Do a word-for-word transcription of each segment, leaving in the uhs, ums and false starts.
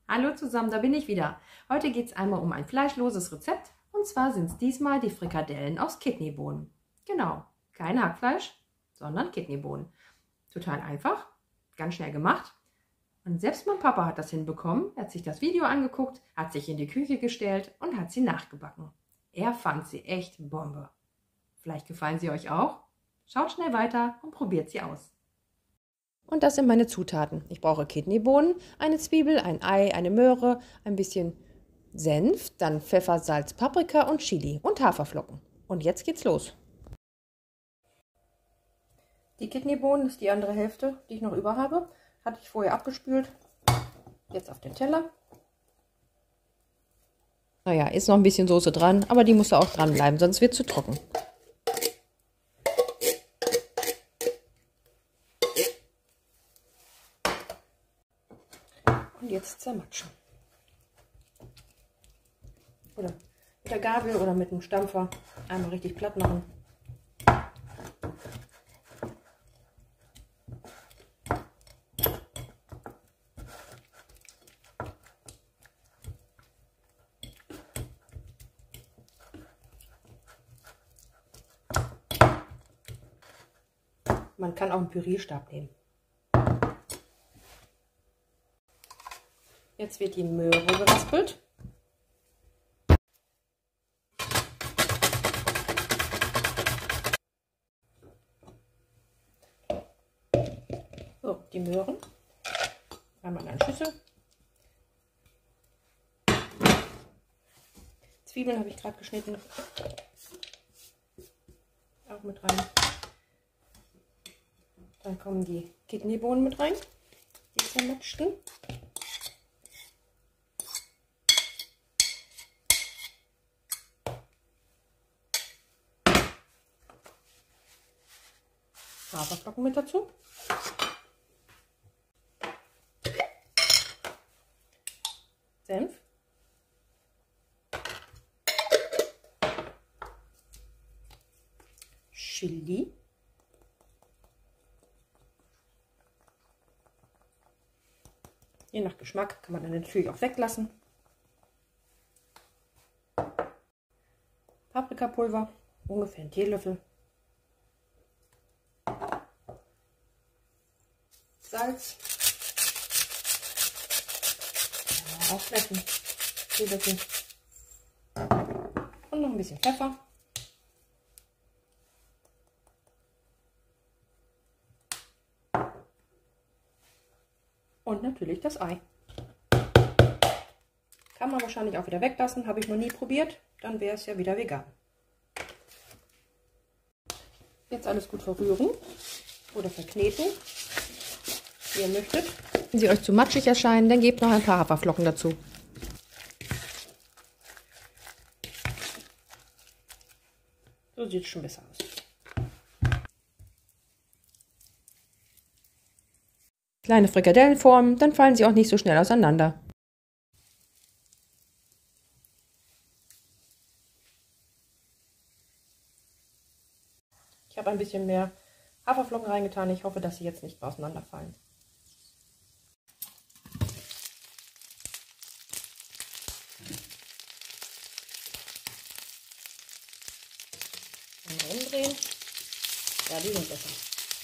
Hallo zusammen, da bin ich wieder. Heute geht es einmal um ein fleischloses Rezept und zwar sind es diesmal die Frikadellen aus Kidneybohnen. Genau, kein Hackfleisch, sondern Kidneybohnen. Total einfach, ganz schnell gemacht. Und selbst mein Papa hat das hinbekommen. Er hat sich das Video angeguckt, hat sich in die Küche gestellt und hat sie nachgebacken. Er fand sie echt Bombe. Vielleicht gefallen sie euch auch? Schaut schnell weiter und probiert sie aus. Und das sind meine Zutaten. Ich brauche Kidneybohnen, eine Zwiebel, ein Ei, eine Möhre, ein bisschen Senf, dann Pfeffer, Salz, Paprika und Chili und Haferflocken. Und jetzt geht's los. Die Kidneybohnen ist die andere Hälfte, die ich noch über habe. Hatte ich vorher abgespült. Jetzt auf den Teller. Naja, ist noch ein bisschen Soße dran, aber die muss da auch dran bleiben, sonst wird es zu trocken. Und jetzt zermatschen. Oder mit der Gabel oder mit dem Stampfer einmal richtig platt machen. Man kann auch einen Pürierstab nehmen. Jetzt wird die Möhre geraspelt. So, die Möhren. Einmal in eine Schüssel. Zwiebeln habe ich gerade geschnitten. Auch mit rein. Dann kommen die Kidneybohnen mit rein. Die zermatschten. Haferflocken mit dazu. Senf. Chili. Je nach Geschmack kann man dann natürlich auch weglassen. Paprikapulver, ungefähr einen Teelöffel. Salz. Ja, aufbrechen. Teelöffel. Und noch ein bisschen Pfeffer. Und natürlich das Ei. Kann man wahrscheinlich auch wieder weglassen, habe ich noch nie probiert, dann wäre es ja wieder vegan. Jetzt alles gut verrühren oder verkneten, wie ihr möchtet. Wenn sie euch zu matschig erscheinen, dann gebt noch ein paar Haferflocken dazu. So sieht es schon besser aus. Kleine Frikadellenformen, dann fallen sie auch nicht so schnell auseinander. Ich habe ein bisschen mehr Haferflocken reingetan. Ich hoffe, dass sie jetzt nicht auseinanderfallen. Und umdrehen. Ja, die sind besser.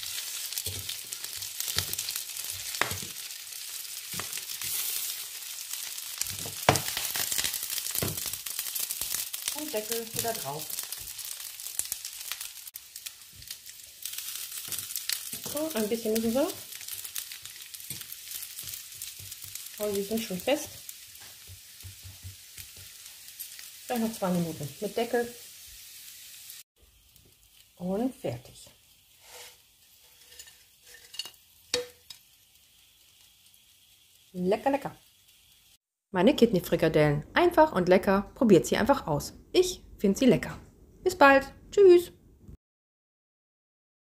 Und Deckel wieder drauf. So, ein bisschen müssen wir. Oh, die sind schon fest. Vielleicht noch zwei Minuten mit Deckel. Und fertig. Lecker, lecker. Meine Kidney-Frikadellen. Einfach und lecker. Probiert sie einfach aus. Ich finde sie lecker. Bis bald. Tschüss.